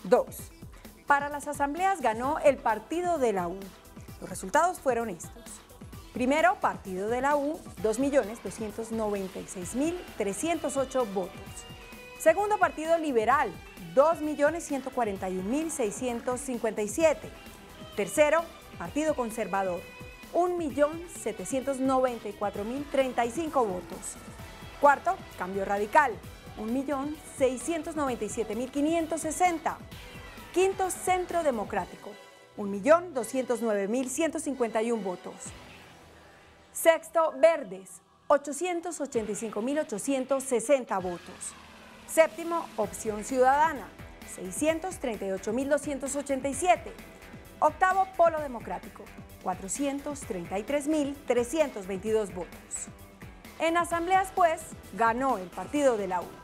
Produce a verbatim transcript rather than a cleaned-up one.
dos. Para las asambleas ganó el partido de la U. Los resultados fueron estos. Primero, partido de la U, dos millones doscientos noventa y seis mil trescientos ocho votos. Segundo, partido liberal, dos millones ciento cuarenta y un mil seiscientos cincuenta y siete. Tercero, partido conservador, un millón setecientos noventa y cuatro mil treinta y cinco votos. Cuarto, cambio radical, un millón seiscientos noventa y siete mil quinientos sesenta. Quinto, centro democrático, un millón doscientos nueve mil ciento cincuenta y un votos. Sexto, verdes, ochocientos ochenta y cinco mil ochocientos sesenta votos. Séptimo, opción ciudadana, seiscientos treinta y ocho mil doscientos ochenta y siete. Octavo, polo democrático, cuatrocientos treinta y tres mil trescientos veintidós votos. En asambleas, pues, ganó el partido de la U.